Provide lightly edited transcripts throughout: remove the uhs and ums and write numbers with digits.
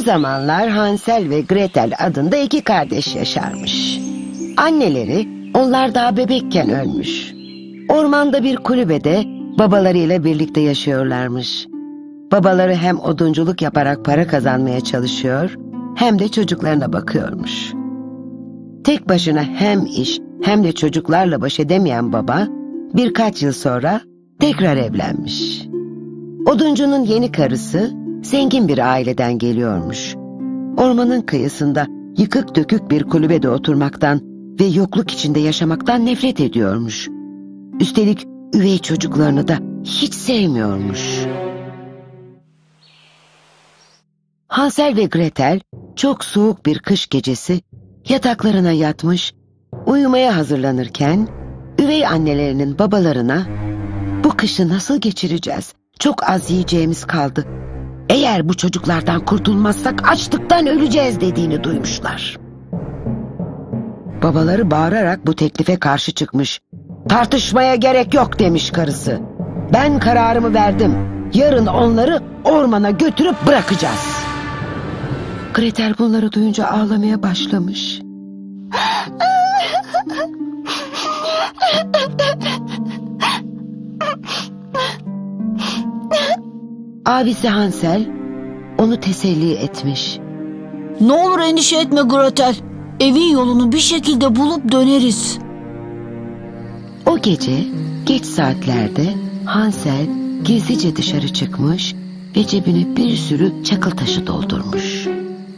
zamanlar Hansel ve Gretel adında iki kardeş yaşarmış. Anneleri onlar daha bebekken ölmüş. Ormanda bir kulübede babalarıyla birlikte yaşıyorlarmış. Babaları hem odunculuk yaparak para kazanmaya çalışıyor, hem de çocuklarına bakıyormuş. Tek başına hem iş hem de çocuklarla baş edemeyen baba, birkaç yıl sonra tekrar evlenmiş. Oduncunun yeni karısı zengin bir aileden geliyormuş. Ormanın kıyısında yıkık dökük bir kulübede oturmaktan ve yokluk içinde yaşamaktan nefret ediyormuş. Üstelik üvey çocuklarını da hiç sevmiyormuş. Hansel ve Gretel çok soğuk bir kış gecesi yataklarına yatmış, uyumaya hazırlanırken üvey annelerinin babalarına "Bu kışı nasıl geçireceğiz? Çok az yiyeceğimiz kaldı. Eğer bu çocuklardan kurtulmazsak açlıktan öleceğiz" dediğini duymuşlar. Babaları bağırarak bu teklife karşı çıkmış. "Tartışmaya gerek yok" demiş karısı. "Ben kararımı verdim. Yarın onları ormana götürüp bırakacağız." Gretel bunları duyunca ağlamaya başlamış. Abisi Hansel onu teselli etmiş. "Ne olur endişe etme Gretel. Evin yolunu bir şekilde bulup döneriz." O gece geç saatlerde Hansel gizlice dışarı çıkmış ve cebine bir sürü çakıl taşı doldurmuş.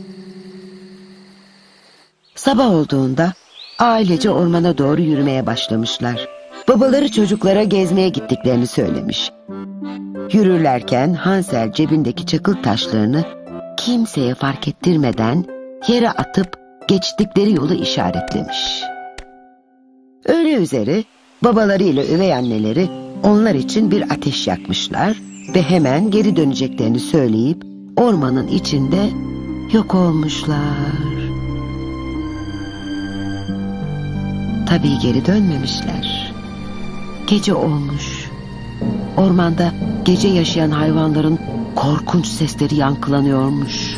Sabah olduğunda ailece ormana doğru yürümeye başlamışlar. Babaları çocuklara gezmeye gittiklerini söylemiş. Yürürlerken Hansel cebindeki çakıl taşlarını kimseye fark ettirmeden yere atıp geçtikleri yolu işaretlemiş. Öğle üzeri babalarıyla üvey anneleri onlar için bir ateş yakmışlar ve hemen geri döneceklerini söyleyip ormanın içinde yok olmuşlar. Tabii geri dönmemişler. Gece olmuş. Ormanda gece yaşayan hayvanların korkunç sesleri yankılanıyormuş.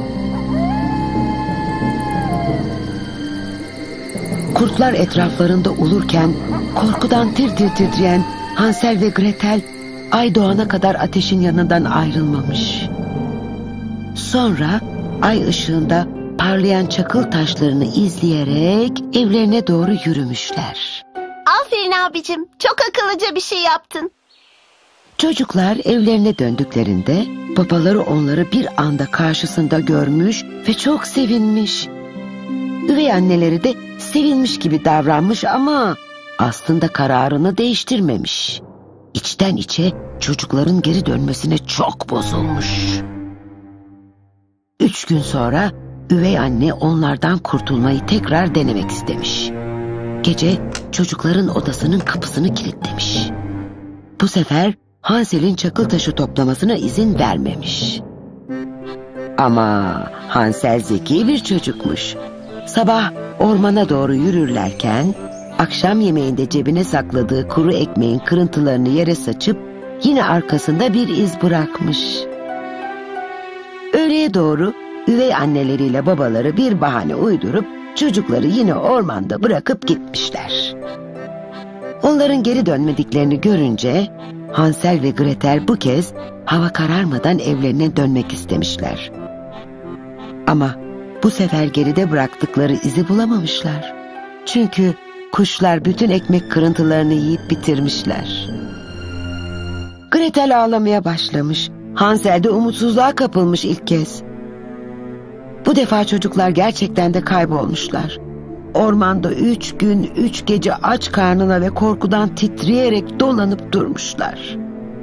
Kurtlar etraflarında ulurken korkudan tir tir titreyen Hansel ve Gretel ay doğana kadar ateşin yanından ayrılmamış. Sonra ay ışığında parlayan çakıl taşlarını izleyerek evlerine doğru yürümüşler. Aferin abicim, çok akıllıca bir şey yaptın. Çocuklar evlerine döndüklerinde babaları onları bir anda karşısında görmüş ve çok sevinmiş. Üvey anneleri de sevinmiş gibi davranmış ama aslında kararını değiştirmemiş. İçten içe çocukların geri dönmesine çok bozulmuş. 3 gün sonra üvey anne onlardan kurtulmayı tekrar denemek istemiş. Gece çocukların odasının kapısını kilitlemiş. Bu sefer Hansel'in çakıl taşı toplamasına izin vermemiş. Ama Hansel zeki bir çocukmuş. Sabah ormana doğru yürürlerken akşam yemeğinde cebine sakladığı kuru ekmeğin kırıntılarını yere saçıp yine arkasında bir iz bırakmış. Öğleye doğru üvey anneleriyle babaları bir bahane uydurup çocukları yine ormanda bırakıp gitmişler. Onların geri dönmediklerini görünce Hansel ve Gretel bu kez hava kararmadan evlerine dönmek istemişler. Ama bu sefer geride bıraktıkları izi bulamamışlar. Çünkü kuşlar bütün ekmek kırıntılarını yiyip bitirmişler. Gretel ağlamaya başlamış. Hansel de umutsuzluğa kapılmış ilk kez. Bu defa çocuklar gerçekten de kaybolmuşlar. Ormanda 3 gün 3 gece aç karnına ve korkudan titreyerek dolanıp durmuşlar.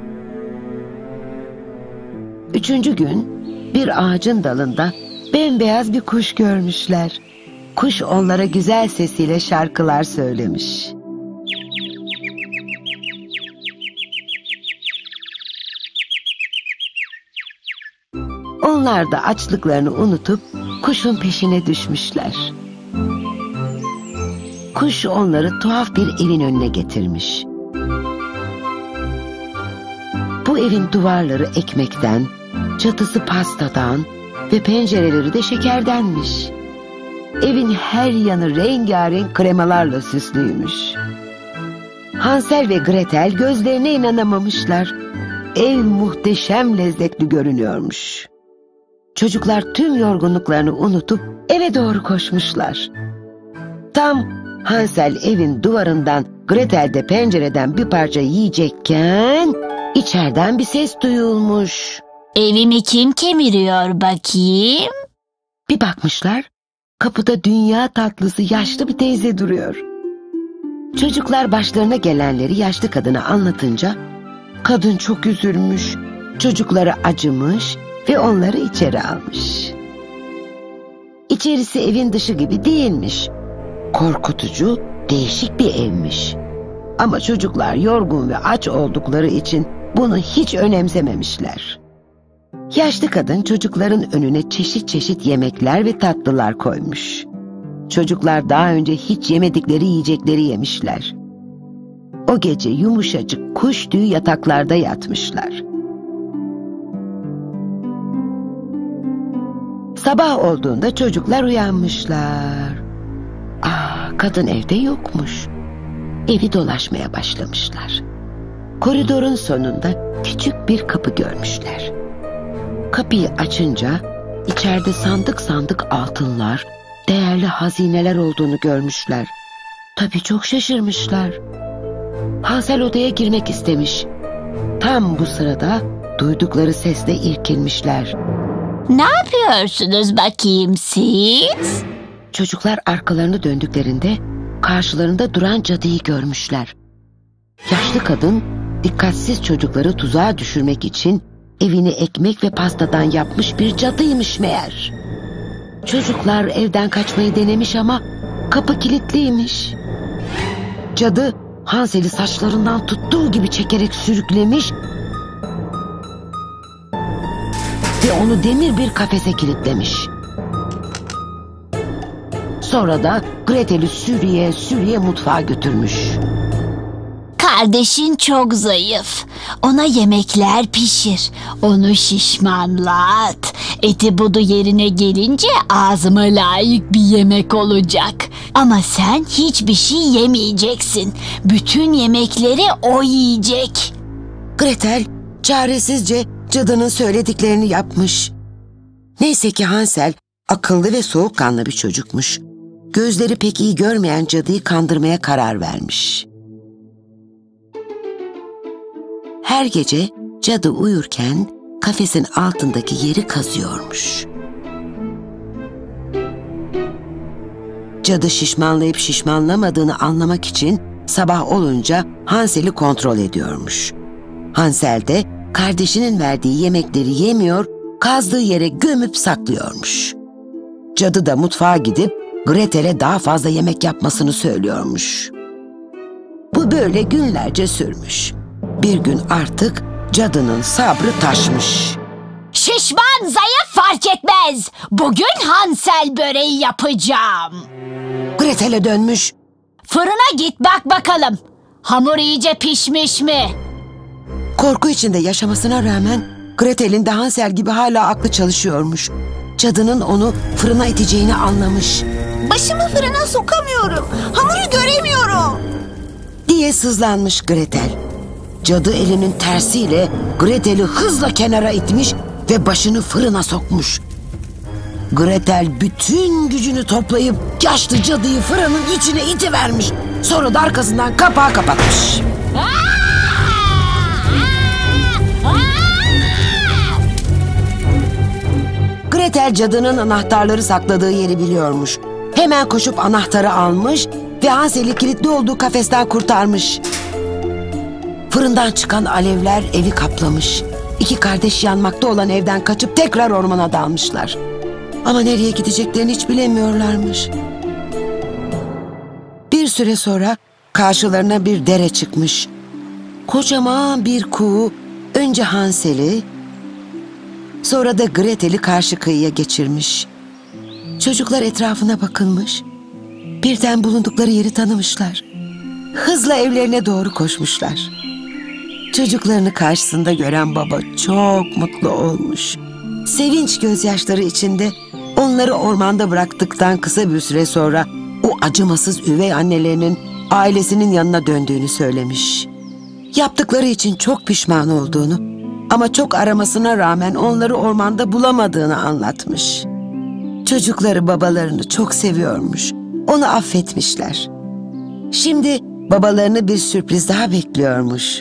3. gün bir ağacın dalında bembeyaz bir kuş görmüşler. Kuş onlara güzel sesiyle şarkılar söylemiş. Onlar da açlıklarını unutup kuşun peşine düşmüşler. Kuş onları tuhaf bir evin önüne getirmiş. Bu evin duvarları ekmekten, çatısı pastadan ve pencereleri de şekerdenmiş. Evin her yanı rengarenk kremalarla süslüymüş. Hansel ve Gretel gözlerine inanamamışlar. Ev muhteşem lezzetli görünüyormuş. Çocuklar tüm yorgunluklarını unutup eve doğru koşmuşlar. Tam Hansel evin duvarından, Gretel de pencereden bir parça yiyecekken içeriden bir ses duyulmuş. Evimi kim kemiriyor bakayım? Bir bakmışlar, kapıda dünya tatlısı yaşlı bir teyze duruyor. Çocuklar başlarına gelenleri yaşlı kadına anlatınca kadın çok üzülmüş, çocuklara acımış ve onları içeri almış. İçerisi evin dışı gibi değilmiş. Korkutucu, değişik bir evmiş. Ama çocuklar yorgun ve aç oldukları için bunu hiç önemsememişler. Yaşlı kadın çocukların önüne çeşit çeşit yemekler ve tatlılar koymuş. Çocuklar daha önce hiç yemedikleri yiyecekleri yemişler. O gece yumuşacık kuş tüyü yataklarda yatmışlar. Sabah olduğunda çocuklar uyanmışlar. Kadın evde yokmuş. Evi dolaşmaya başlamışlar. Koridorun sonunda küçük bir kapı görmüşler. Kapıyı açınca içeride sandık sandık altınlar, değerli hazineler olduğunu görmüşler. Tabii çok şaşırmışlar. Hansel odaya girmek istemiş. Tam bu sırada duydukları sesle irkilmişler. Ne yapıyorsunuz bakayım siz? Çocuklar arkalarını döndüklerinde karşılarında duran cadıyı görmüşler. Yaşlı kadın dikkatsiz çocukları tuzağa düşürmek için evini ekmek ve pastadan yapmış bir cadıymış meğer. Çocuklar evden kaçmayı denemiş ama kapı kilitliymiş. Cadı Hansel'i saçlarından tuttuğu gibi çekerek sürüklemiş ve onu demir bir kafese kilitlemiş. Sonra da Gretel'i sürüye sürüye mutfağa götürmüş. Kardeşin çok zayıf. Ona yemekler pişir. Onu şişmanlat. Eti budu yerine gelince ağzıma layık bir yemek olacak. Ama sen hiçbir şey yemeyeceksin. Bütün yemekleri o yiyecek. Gretel çaresizce cadının söylediklerini yapmış. Neyse ki Hansel akıllı ve soğukkanlı bir çocukmuş. Gözleri pek iyi görmeyen cadıyı kandırmaya karar vermiş. Her gece cadı uyurken kafesin altındaki yeri kazıyormuş. Cadı şişmanlayıp şişmanlamadığını anlamak için sabah olunca Hansel'i kontrol ediyormuş. Hansel de kardeşinin verdiği yemekleri yemiyor, kazdığı yere gömüp saklıyormuş. Cadı da mutfağa gidip Gretel'e daha fazla yemek yapmasını söylüyormuş. Bu böyle günlerce sürmüş. Bir gün artık cadının sabrı taşmış. Şişman zayıf fark etmez. Bugün Hansel böreği yapacağım. Gretel'e dönmüş. Fırına git bak bakalım. Hamur iyice pişmiş mi? Korku içinde yaşamasına rağmen Gretel'in de Hansel gibi hala aklı çalışıyormuş. Cadının onu fırına iteceğini anlamış. Başımı fırına sokamıyorum. Hamuru göremiyorum diye sızlanmış Gretel. Cadı elinin tersiyle Gretel'i hızla kenara itmiş ve başını fırına sokmuş. Gretel bütün gücünü toplayıp yaşlı cadıyı fırının içine itivermiş. Sonra da arkasından kapağı kapatmış. Gretel cadının anahtarları sakladığı yeri biliyormuş. Hemen koşup anahtarı almış ve Hansel'i kilitli olduğu kafesten kurtarmış. Fırından çıkan alevler evi kaplamış. İki kardeş yanmakta olan evden kaçıp tekrar ormana dalmışlar. Ama nereye gideceklerini hiç bilemiyorlarmış. Bir süre sonra karşılarına bir dere çıkmış. Kocaman bir kuğu önce Hansel'i, sonra da Gretel'i karşı kıyıya geçirmiş. Çocuklar etrafına bakılmış. Birden bulundukları yeri tanımışlar. Hızla evlerine doğru koşmuşlar. Çocuklarını karşısında gören baba çok mutlu olmuş. sevinç gözyaşları içinde onları ormanda bıraktıktan kısa bir süre sonra o acımasız üvey annelerinin ailesinin yanına döndüğünü söylemiş. Yaptıkları için çok pişman olduğunu ama çok aramasına rağmen onları ormanda bulamadığını anlatmış. Çocukları babalarını çok seviyormuş. Onu affetmişler. Şimdi babalarını bir sürpriz daha bekliyormuş.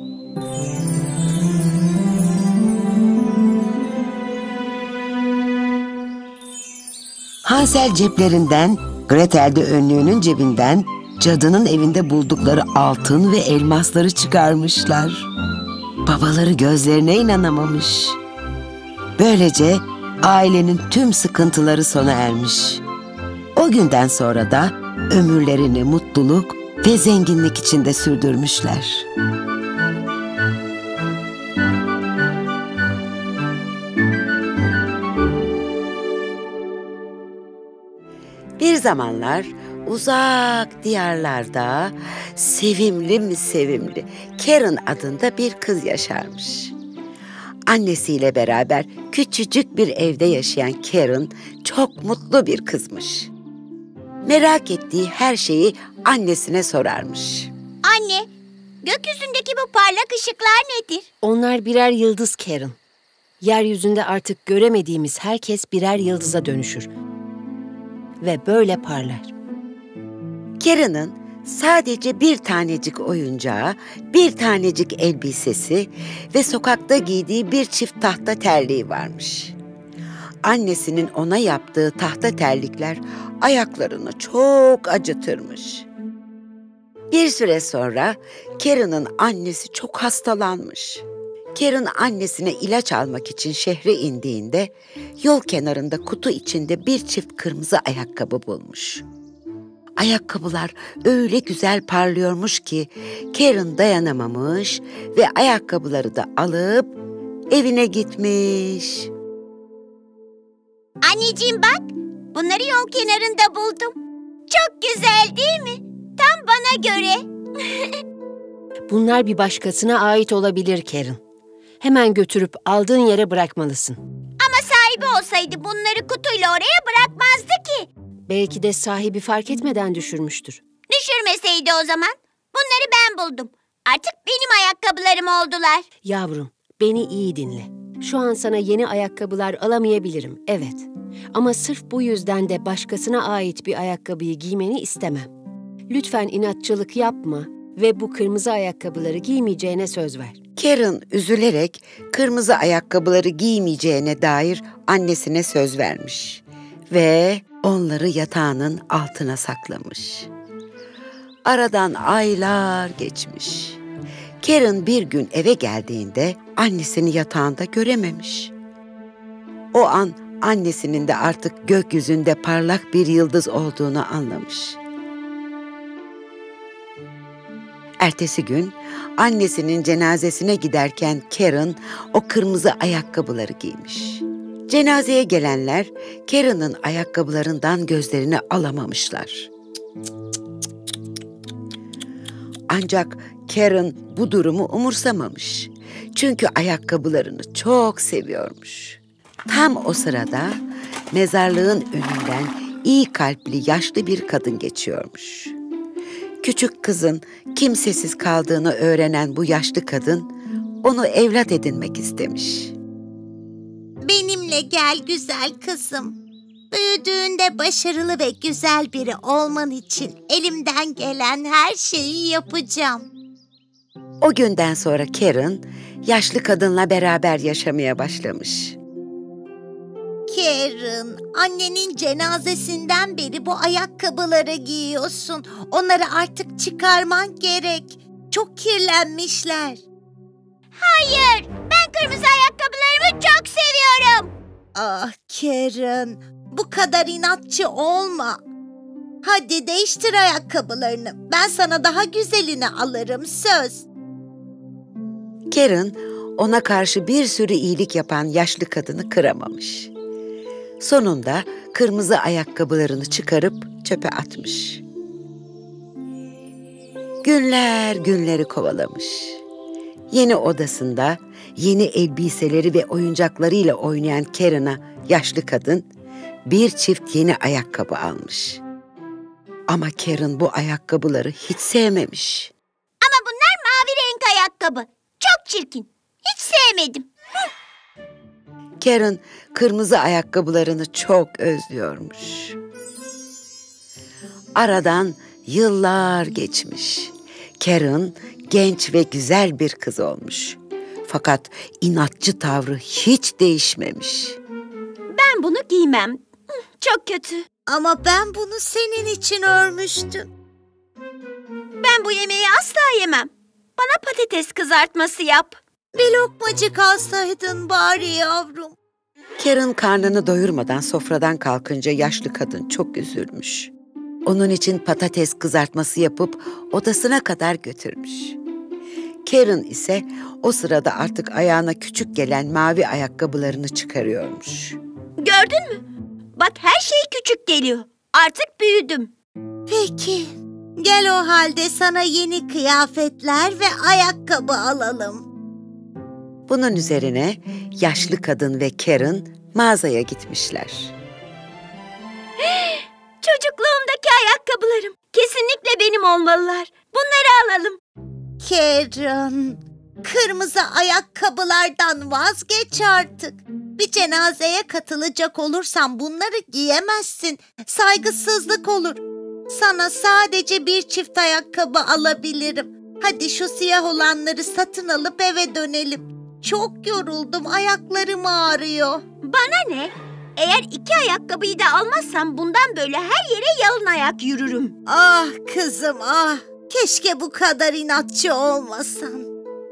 Hansel ceplerinden, Gretel de önlüğünün cebinden cadının evinde buldukları altın ve elmasları çıkarmışlar. Babaları gözlerine inanamamış. Böylece ailenin tüm sıkıntıları sona ermiş. O günden sonra da ömürlerini mutluluk ve zenginlik içinde sürdürmüşler. Bir zamanlar uzak diyarlarda sevimli mi sevimli Karen adında bir kız yaşarmış. Annesiyle beraber küçücük bir evde yaşayan Karen çok mutlu bir kızmış. Merak ettiği her şeyi annesine sorarmış. Anne, gökyüzündeki bu parlak ışıklar nedir? Onlar birer yıldız Karen. Yeryüzünde artık göremediğimiz herkes birer yıldıza dönüşür. Ve böyle parlar. Karen'ın sadece bir tanecik oyuncağı, bir tanecik elbisesi ve sokakta giydiği bir çift tahta terliği varmış. Annesinin ona yaptığı tahta terlikler ayaklarını çok acıtırmış. Bir süre sonra Karen'ın annesi çok hastalanmış. Karen annesine ilaç almak için şehre indiğinde yol kenarında kutu içinde bir çift kırmızı ayakkabı bulmuş. Ayakkabılar öyle güzel parlıyormuş ki Karen dayanamamış ve ayakkabıları da alıp evine gitmiş. Anneciğim bak, bunları yol kenarında buldum. Çok güzel değil mi? Tam bana göre. Bunlar bir başkasına ait olabilir Karen. Hemen götürüp aldığın yere bırakmalısın. Ama sahibi olsaydı bunları kutuyla oraya bırakmazdı ki. Belki de sahibi fark etmeden düşürmüştür. Düşürmeseydi o zaman. Bunları ben buldum. Artık benim ayakkabılarım oldular. Yavrum, beni iyi dinle. Şu an sana yeni ayakkabılar alamayabilirim, evet. Ama sırf bu yüzden de başkasına ait bir ayakkabıyı giymeni istemem. Lütfen inatçılık yapma ve bu kırmızı ayakkabıları giymeyeceğine söz ver. Karen üzülerek kırmızı ayakkabıları giymeyeceğine dair annesine söz vermiş ve onları yatağının altına saklamış. Aradan aylar geçmiş. Karen bir gün eve geldiğinde annesini yatağında görememiş. O an annesinin de artık gökyüzünde parlak bir yıldız olduğunu anlamış. Ertesi gün annesinin cenazesine giderken Karen o kırmızı ayakkabıları giymiş. Cenazeye gelenler Karen'ın ayakkabılarından gözlerini alamamışlar. Ancak Karen bu durumu umursamamış. Çünkü ayakkabılarını çok seviyormuş. Tam o sırada mezarlığın önünden iyi kalpli yaşlı bir kadın geçiyormuş. Küçük kızın kimsesiz kaldığını öğrenen bu yaşlı kadın onu evlat edinmek istemiş. Benimle gel güzel kızım. Büyüdüğünde başarılı ve güzel biri olman için elimden gelen her şeyi yapacağım. O günden sonra Karen yaşlı kadınla beraber yaşamaya başlamış. Karen, annenin cenazesinden beri bu ayakkabıları giyiyorsun. Onları artık çıkarman gerek. Çok kirlenmişler. Hayır, ben kırmızı ayakkabılarımı çok seviyorum. Ah Karen, bu kadar inatçı olma. Hadi değiştir ayakkabılarını. Ben sana daha güzelini alırım, söz. Karen ona karşı bir sürü iyilik yapan yaşlı kadını kıramamış. Sonunda kırmızı ayakkabılarını çıkarıp çöpe atmış. Günler günleri kovalamış. Yeni odasında yeni elbiseleri ve oyuncaklarıyla oynayan Karen'a yaşlı kadın bir çift yeni ayakkabı almış. Ama Karen bu ayakkabıları hiç sevmemiş. Ama bunlar mavi renk ayakkabı. Çok çirkin. Hiç sevmedim. Karen kırmızı ayakkabılarını çok özlüyormuş. Aradan yıllar geçmiş. Karen genç ve güzel bir kız olmuş. Fakat inatçı tavrı hiç değişmemiş. Ben bunu giymem. Çok kötü. Ama ben bunu senin için örmüştüm. Ben bu yemeği asla yemem. Bana patates kızartması yap. Bir lokmacık alsaydın bari yavrum. Karen karnını doyurmadan sofradan kalkınca yaşlı kadın çok üzülmüş. Onun için patates kızartması yapıp odasına kadar götürmüş. Karen ise o sırada artık ayağına küçük gelen mavi ayakkabılarını çıkarıyormuş. Gördün mü? Bak her şey küçük geliyor. Artık büyüdüm. Peki, gel o halde sana yeni kıyafetler ve ayakkabı alalım. Bunun üzerine yaşlı kadın ve Karen mağazaya gitmişler. Çocukluğumdaki ayakkabılarım. Kesinlikle benim olmalılar. Bunları alalım. Karen, kırmızı ayakkabılardan vazgeç artık. Bir cenazeye katılacak olursan bunları giyemezsin. Saygısızlık olur. Sana sadece bir çift ayakkabı alabilirim. Hadi şu siyah olanları satın alıp eve dönelim. Çok yoruldum, ayaklarım ağrıyor. Bana ne? Eğer 2 ayakkabıyı da almazsam bundan böyle her yere yalın ayak yürürüm. Ah kızım ah, keşke bu kadar inatçı olmasan.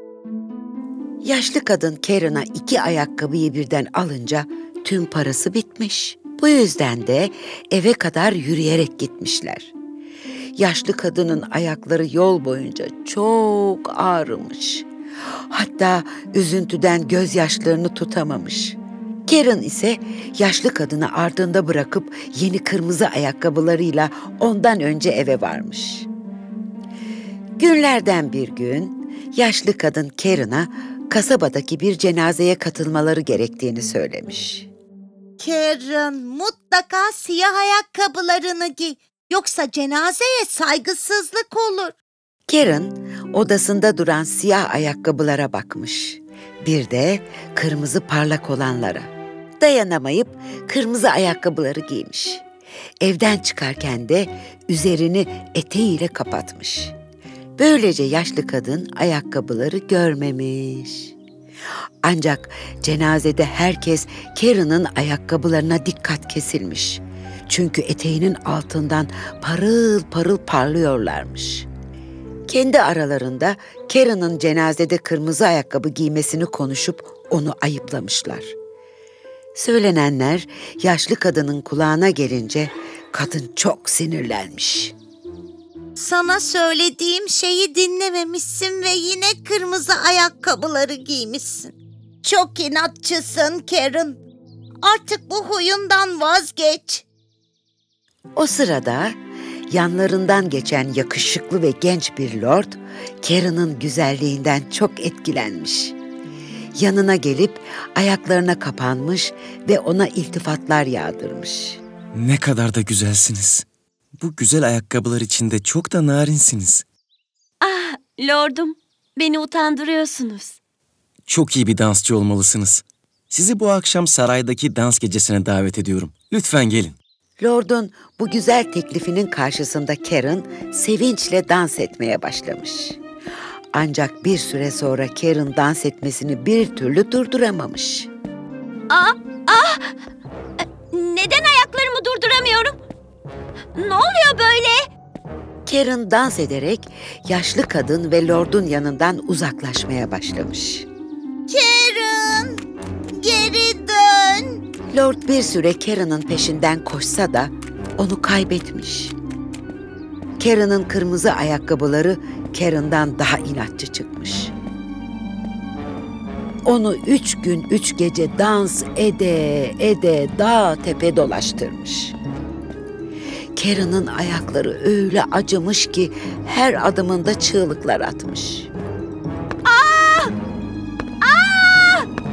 Yaşlı kadın Karen'a 2 ayakkabıyı birden alınca tüm parası bitmiş. Bu yüzden de eve kadar yürüyerek gitmişler. Yaşlı kadının ayakları yol boyunca çok ağrımış. Hatta üzüntüden gözyaşlarını tutamamış. Karen ise yaşlı kadını ardında bırakıp yeni kırmızı ayakkabılarıyla ondan önce eve varmış. Günlerden bir gün yaşlı kadın Karen'a kasabadaki bir cenazeye katılmaları gerektiğini söylemiş. Karen, mutlaka siyah ayakkabılarını giy. Yoksa cenazeye saygısızlık olur. Karen odasında duran siyah ayakkabılara bakmış. Bir de kırmızı parlak olanlara. Dayanamayıp kırmızı ayakkabıları giymiş. Evden çıkarken de üzerini eteğiyle kapatmış. Böylece yaşlı kadın ayakkabıları görmemiş. Ancak cenazede herkes Karen'ın ayakkabılarına dikkat kesilmiş. Çünkü eteğinin altından parıl parıl parlıyorlarmış. Kendi aralarında Karen'ın cenazede kırmızı ayakkabı giymesini konuşup onu ayıplamışlar. Söylenenler yaşlı kadının kulağına gelince kadın çok sinirlenmiş. Sana söylediğim şeyi dinlememişsin ve yine kırmızı ayakkabıları giymişsin. Çok inatçısın Karen. Artık bu huyundan vazgeç. O sırada yanlarından geçen yakışıklı ve genç bir lord, Karen'ın güzelliğinden çok etkilenmiş. Yanına gelip ayaklarına kapanmış ve ona iltifatlar yağdırmış. Ne kadar da güzelsiniz. Bu güzel ayakkabılar içinde çok da narinsiniz. Ah, lordum, beni utandırıyorsunuz. Çok iyi bir dansçı olmalısınız. Sizi bu akşam saraydaki dans gecesine davet ediyorum. Lütfen gelin. Lord'un bu güzel teklifinin karşısında Karen sevinçle dans etmeye başlamış. Ancak bir süre sonra Karen dans etmesini bir türlü durduramamış. Neden ayaklarımı durduramıyorum? Ne oluyor böyle? Karen dans ederek yaşlı kadın ve Lord'un yanından uzaklaşmaya başlamış. Karen, geri dön. Lord bir süre Karen'ın peşinden koşsa da onu kaybetmiş. Karen'ın kırmızı ayakkabıları Karen'dan daha inatçı çıkmış. Onu 3 gün 3 gece dans ede dağ tepe dolaştırmış. Karen'ın ayakları öyle acımış ki her adımında çığlıklar atmış. Aa!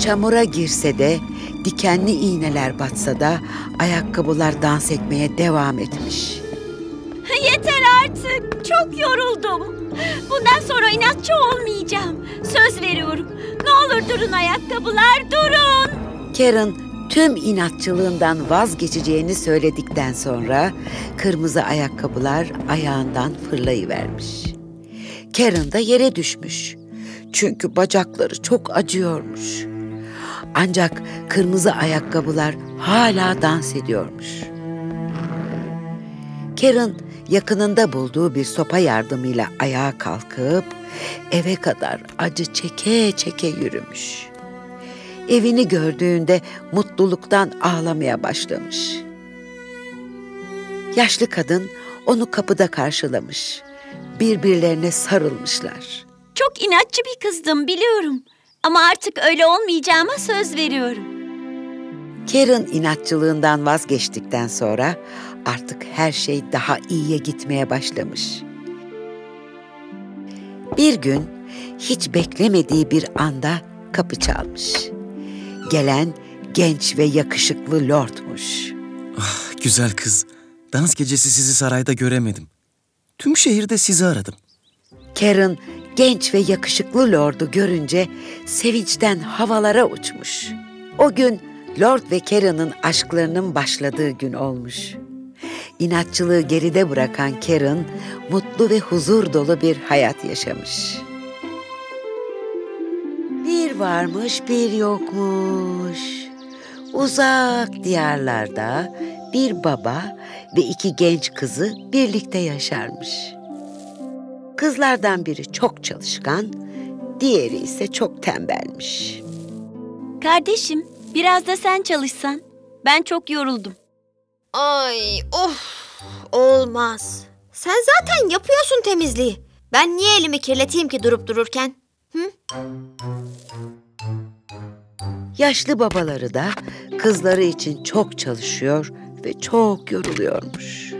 Çamura girse de, dikenli iğneler batsa da ayakkabılar dans etmeye devam etmiş. Yeter artık. Çok yoruldum. Bundan sonra inatçı olmayacağım. Söz veriyorum. Ne olur durun ayakkabılar, durun. Karen tüm inatçılığından vazgeçeceğini söyledikten sonra kırmızı ayakkabılar ayağından fırlayıvermiş. Karen da yere düşmüş. Çünkü bacakları çok acıyormuş. Ancak kırmızı ayakkabılar hala dans ediyormuş. Karen yakınında bulduğu bir sopa yardımıyla ayağa kalkıp eve kadar acı çeke çeke yürümüş. Evini gördüğünde mutluluktan ağlamaya başlamış. Yaşlı kadın onu kapıda karşılamış. Birbirlerine sarılmışlar. Çok inatçı bir kızdım biliyorum. Ama artık öyle olmayacağıma söz veriyorum. Karen inatçılığından vazgeçtikten sonra artık her şey daha iyiye gitmeye başlamış. Bir gün hiç beklemediği bir anda kapı çalmış. Gelen genç ve yakışıklı lordmuş. Ah, güzel kız. Dans gecesi sizi sarayda göremedim. Tüm şehirde sizi aradım. Karen genç ve yakışıklı lordu görünce sevinçten havalara uçmuş. O gün Lord ve Karen'ın aşklarının başladığı gün olmuş. İnatçılığı geride bırakan Karen mutlu ve huzur dolu bir hayat yaşamış. Bir varmış bir yokmuş. Uzak diyarlarda bir baba ve iki genç kızı birlikte yaşarmış. Kızlardan biri çok çalışkan, diğeri ise çok tembelmiş. Kardeşim, biraz da sen çalışsan. Ben çok yoruldum. Ay, olmaz. Sen zaten yapıyorsun temizliği. Ben niye elimi kirleteyim ki durup dururken? Yaşlı babaları da kızları için çok çalışıyor ve çok yoruluyormuş.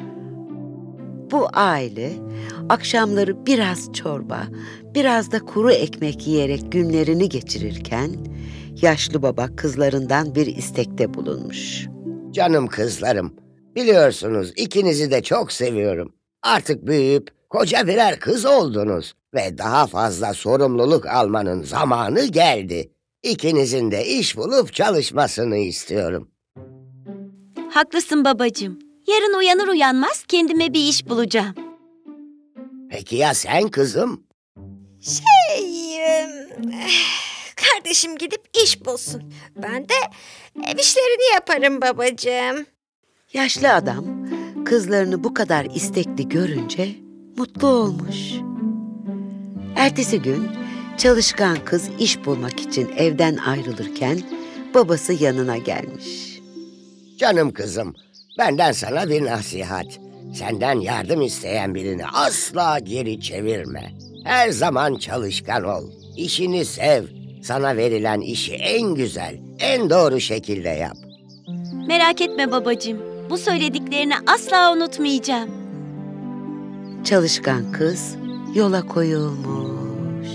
Bu aile akşamları biraz çorba, biraz da kuru ekmek yiyerek günlerini geçirirken yaşlı baba kızlarından bir istekte bulunmuş. Canım kızlarım, biliyorsunuz ikinizi de çok seviyorum. Artık büyüyüp koca birer kız oldunuz ve daha fazla sorumluluk almanın zamanı geldi. İkinizin de iş bulup çalışmasını istiyorum. Haklısın babacığım. Yarın uyanır uyanmaz kendime bir iş bulacağım. Peki ya sen kızım? Kardeşim gidip iş bulsun. Ben de ev işlerini yaparım babacığım. Yaşlı adam kızlarını bu kadar istekli görünce mutlu olmuş. Ertesi gün çalışkan kız iş bulmak için evden ayrılırken babası yanına gelmiş. Canım kızım, benden sana bir nasihat. Senden yardım isteyen birini asla geri çevirme. Her zaman çalışkan ol. İşini sev. Sana verilen işi en güzel, en doğru şekilde yap. Merak etme babacığım. Bu söylediklerini asla unutmayacağım. Çalışkan kız yola koyulmuş.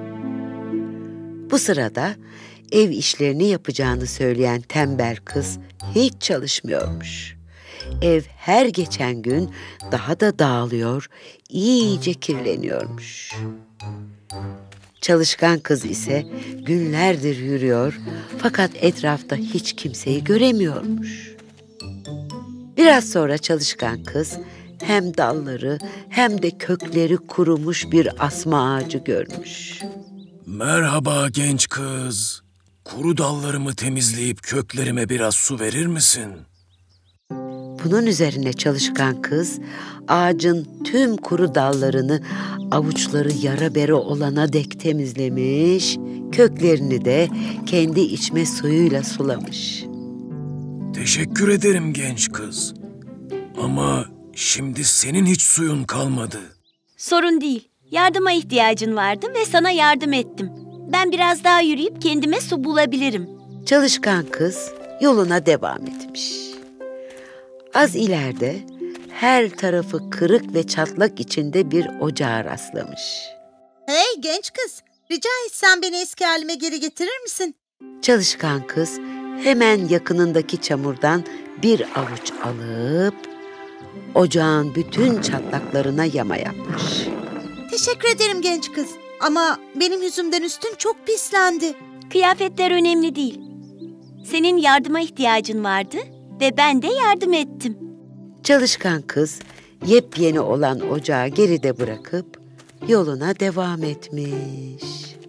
Bu sırada ev işlerini yapacağını söyleyen tembel kız hiç çalışmıyormuş. Ev her geçen gün daha da dağılıyor, iyice kirleniyormuş. Çalışkan kız ise günlerdir yürüyor fakat etrafta hiç kimseyi göremiyormuş. Biraz sonra çalışkan kız hem dalları hem de kökleri kurumuş bir asma ağacı görmüş. Merhaba genç kız. Kuru dallarımı temizleyip köklerime biraz su verir misin? Bunun üzerine çalışkan kız ağacın tüm kuru dallarını avuçları yara bere olana dek temizlemiş, köklerini de kendi içme suyuyla sulamış. Teşekkür ederim genç kız. Ama şimdi senin hiç suyun kalmadı. Sorun değil. Yardıma ihtiyacın vardı ve sana yardım ettim. Ben biraz daha yürüyüp kendime su bulabilirim. Çalışkan kız yoluna devam etmiş. Az ileride her tarafı kırık ve çatlak içinde bir ocağa rastlamış. Hey genç kız, rica etsem beni eski halime geri getirir misin? Çalışkan kız hemen yakınındaki çamurdan bir avuç alıp ocağın bütün çatlaklarına yama yapmış. Teşekkür ederim genç kız. Ama benim yüzümden üstün çok pislendi. Kıyafetler önemli değil. Senin yardıma ihtiyacın vardı ve ben de yardım ettim. Çalışkan kız yepyeni olan ocağı geride bırakıp yoluna devam etmiş.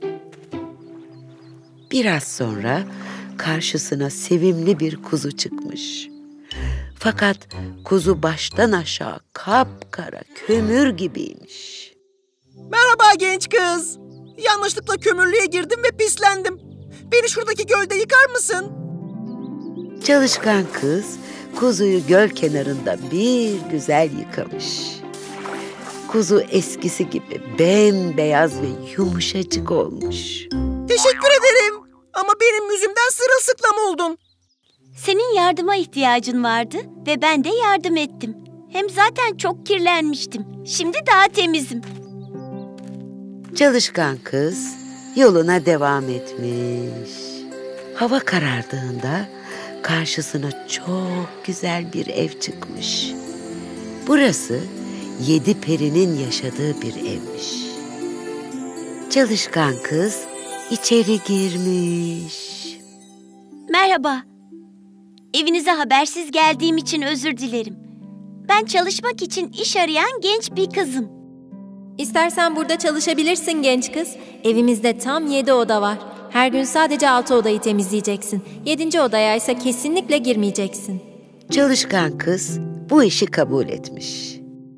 Biraz sonra karşısına sevimli bir kuzu çıkmış. Fakat kuzu baştan aşağı kapkara kömür gibiymiş. Merhaba genç kız. Yanlışlıkla kömürlüğe girdim ve pislendim. Beni şuradaki gölde yıkar mısın? Çalışkan kız kuzuyu göl kenarında bir güzel yıkamış. Kuzu eskisi gibi bembeyaz ve yumuşacık olmuş. Teşekkür ederim. Ama benim yüzümden sırılsıklam oldun. Senin yardıma ihtiyacın vardı ve ben de yardım ettim. Hem zaten çok kirlenmiştim. Şimdi daha temizim. Çalışkan kız yoluna devam etmiş. Hava karardığında karşısına çok güzel bir ev çıkmış. Burası 7 perinin yaşadığı bir evmiş. Çalışkan kız içeri girmiş. Merhaba. Evinize habersiz geldiğim için özür dilerim. Ben çalışmak için iş arayan genç bir kızım. İstersen burada çalışabilirsin genç kız. Evimizde tam 7 oda var. Her gün sadece 6 odayı temizleyeceksin. 7. odaya ise kesinlikle girmeyeceksin. Çalışkan kız bu işi kabul etmiş.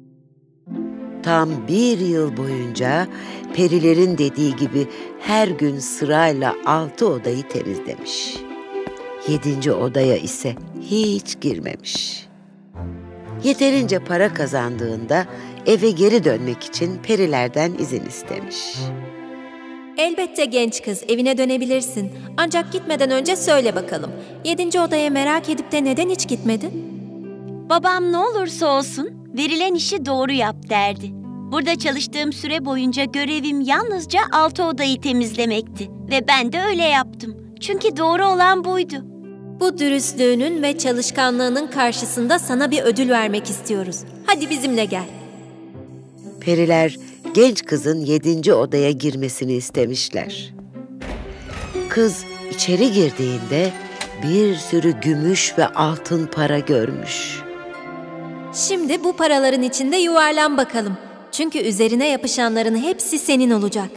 Tam 1 yıl boyunca perilerin dediği gibi her gün sırayla 6 odayı temizlemiş. 7. odaya ise hiç girmemiş. Yeterince para kazandığında eve geri dönmek için perilerden izin istemiş. Elbette genç kız, evine dönebilirsin. Ancak gitmeden önce söyle bakalım. 7. odaya merak edip de neden hiç gitmedin? Babam ne olursa olsun verilen işi doğru yap derdi. Burada çalıştığım süre boyunca görevim yalnızca 6 odayı temizlemekti. Ve ben de öyle yaptım. Çünkü doğru olan buydu. Bu dürüstlüğünün ve çalışkanlığının karşısında sana bir ödül vermek istiyoruz. Hadi bizimle gel. Periler genç kızın 7. odaya girmesini istemişler. Kız içeri girdiğinde bir sürü gümüş ve altın para görmüş. Şimdi bu paraların içinde yuvarlan bakalım. Çünkü üzerine yapışanların hepsi senin olacak.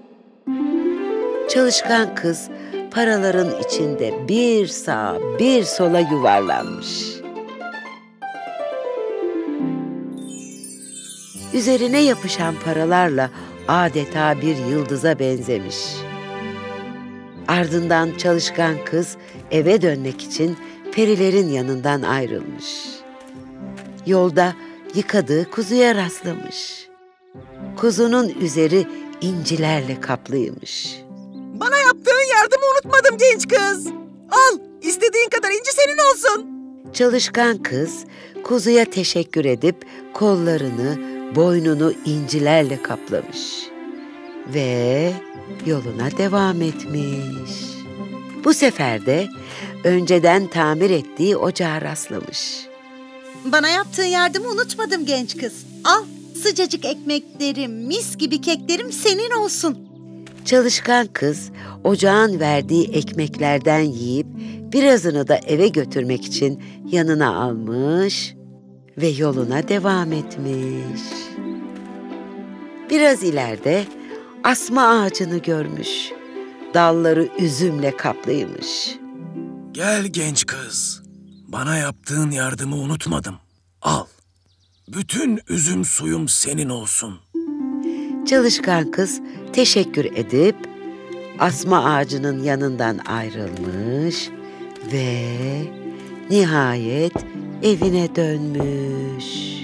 Çalışkan kız paraların içinde bir sağa bir sola yuvarlanmış. Üzerine yapışan paralarla adeta bir yıldıza benzemiş. Ardından çalışkan kız eve dönmek için perilerin yanından ayrılmış. Yolda yıkadığı kuzuya rastlamış. Kuzunun üzeri incilerle kaplıymış. Bana yaptığın yardımı unutmadım genç kız. Al, istediğin kadar inci senin olsun. Çalışkan kız kuzuya teşekkür edip kollarını, boynunu incilerle kaplamış ve yoluna devam etmiş. Bu sefer de önceden tamir ettiği ocağa rastlamış. Bana yaptığın yardımı unutmadım genç kız. Al, sıcacık ekmeklerim, mis gibi keklerim senin olsun. Çalışkan kız ocağın verdiği ekmeklerden yiyip birazını da eve götürmek için yanına almış ve yoluna devam etmiş. Biraz ileride asma ağacını görmüş. Dalları üzümle kaplıymış. Gel genç kız. Bana yaptığın yardımı unutmadım. Al. Bütün üzüm suyum senin olsun. Çalışkan kız teşekkür edip asma ağacının yanından ayrılmış ve nihayet evine dönmüş.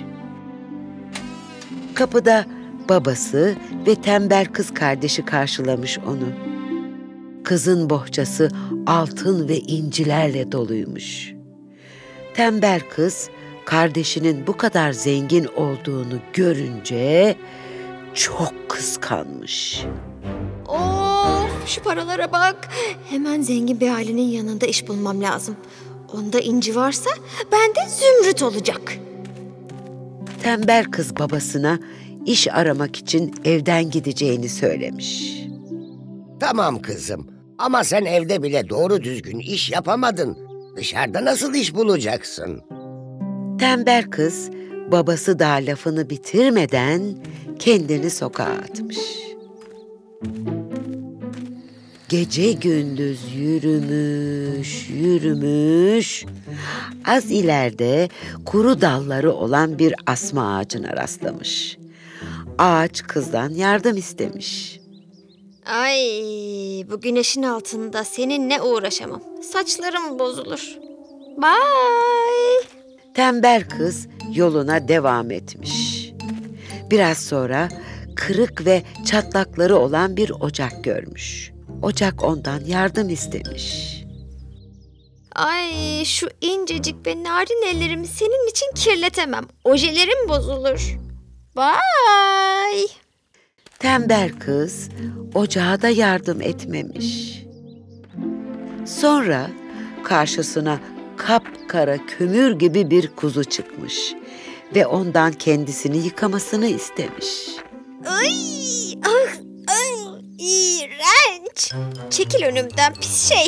Kapıda babası ve tembel kız kardeşi karşılamış onu. Kızın bohçası altın ve incilerle doluymuş. Tembel kız kardeşinin bu kadar zengin olduğunu görünce çok kıskanmış. Of! Şu paralara bak. Hemen zengin bir ailenin yanında iş bulmam lazım. Onda inci varsa bende zümrüt olacak. Tembel kız babasına iş aramak için evden gideceğini söylemiş. Tamam kızım ama sen evde bile doğru düzgün iş yapamadın. Dışarıda nasıl iş bulacaksın? Tembel kız babası daha lafını bitirmeden kendini sokağa atmış. Gece gündüz yürümüş. Az ileride kuru dalları olan bir asma ağacına rastlamış. Ağaç kızdan yardım istemiş. Ay, bu güneşin altında seninle uğraşamam. Saçlarım bozulur. Bye. Tembel kız yoluna devam etmiş. Biraz sonra kırık ve çatlakları olan bir ocak görmüş. Ocak ondan yardım istemiş. Ay, şu incecik ve narin ellerimi senin için kirletemem. Ojelerim bozulur. Bye. Tembel kız ocağa da yardım etmemiş. Sonra karşısına kapkara kömür gibi bir kuzu çıkmış ve ondan kendisini yıkamasını istemiş. Ay, iğrenç. Çekil önümden pis şey.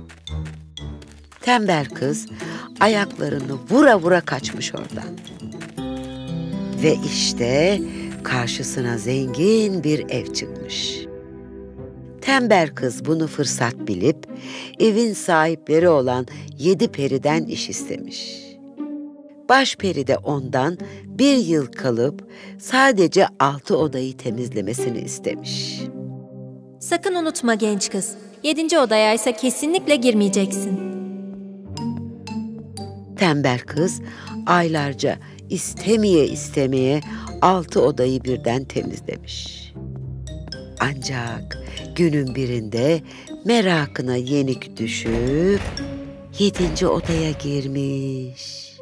Tembel kız ayaklarını vura vura kaçmış oradan. Ve işte karşısına zengin bir ev çıkmış. Tembel kız bunu fırsat bilip evin sahipleri olan 7 periden iş istemiş. Başperi de ondan 1 yıl kalıp sadece 6 odayı temizlemesini istemiş. Sakın unutma genç kız. 7. odaya ise kesinlikle girmeyeceksin. Tembel kız aylarca istemeye 6 odayı birden temizlemiş. Ancak günün birinde merakına yenik düşüp 7. odaya girmiş.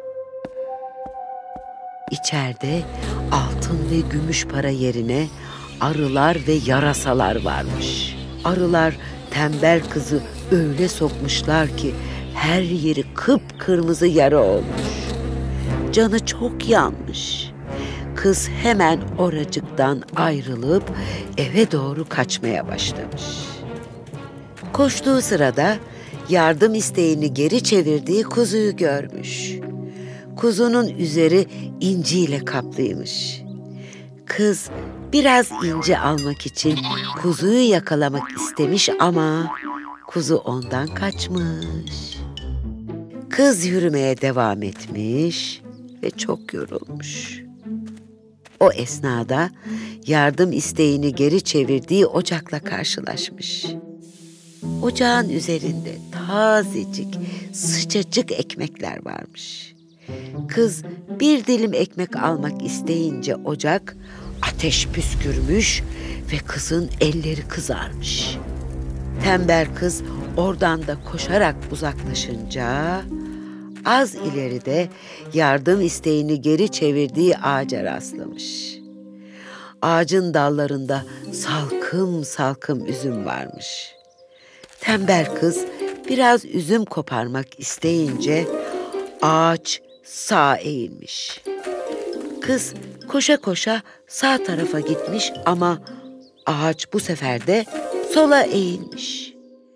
İçeride altın ve gümüş para yerine arılar ve yarasalar varmış. Arılar tembel kızı öyle sokmuşlar ki her yeri kıpkırmızı yara olmuş. Canı çok yanmış. Kız hemen oracıktan ayrılıp eve doğru kaçmaya başlamış. Koştuğu sırada yardım isteğini geri çevirdiği kuzuyu görmüş. Kuzunun üzeri inciyle kaplıymış. Kız biraz inci almak için kuzuyu yakalamak istemiş ama kuzu ondan kaçmış. Kız yürümeye devam etmiş ve çok yorulmuş. O esnada yardım isteğini geri çevirdiği ocakla karşılaşmış. Ocağın üzerinde tazecik, sıcacık ekmekler varmış. Kız bir dilim ekmek almak isteyince ocak ateş püskürmüş ve kızın elleri kızarmış. Tembel kız oradan da koşarak uzaklaşınca az ileride yardım isteğini geri çevirdiği ağaca rastlamış. Ağacın dallarında salkım salkım üzüm varmış. Tembel kız biraz üzüm koparmak isteyince ağaç sağa eğilmiş. Kız koşa koşa sağ tarafa gitmiş ama ağaç bu sefer de sola eğilmiş.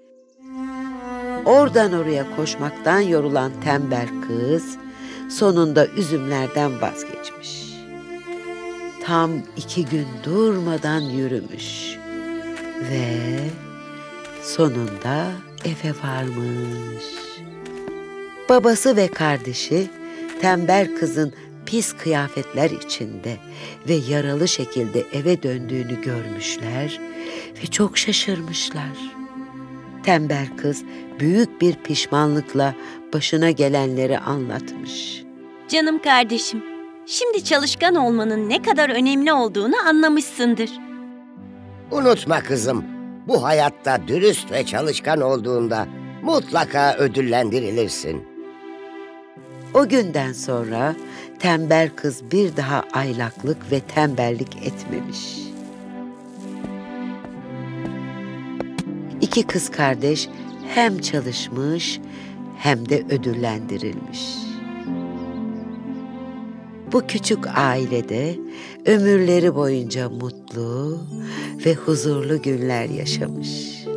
Oradan oraya koşmaktan yorulan tembel kız sonunda üzümlerden vazgeçmiş. Tam 2 gün durmadan yürümüş ve sonunda eve varmış. Babası ve kardeşi tembel kızın pis kıyafetler içinde ve yaralı şekilde eve döndüğünü görmüşler ve çok şaşırmışlar. Tembel kız büyük bir pişmanlıkla başına gelenleri anlatmış. Canım kardeşim, şimdi çalışkan olmanın ne kadar önemli olduğunu anlamışsındır. Unutma kızım, bu hayatta dürüst ve çalışkan olduğunda mutlaka ödüllendirilirsin. O günden sonra tembel kız bir daha aylaklık ve tembellik etmemiş. İki kız kardeş hem çalışmış hem de ödüllendirilmiş. Bu küçük ailede ömürleri boyunca mutlu ve huzurlu günler yaşamış.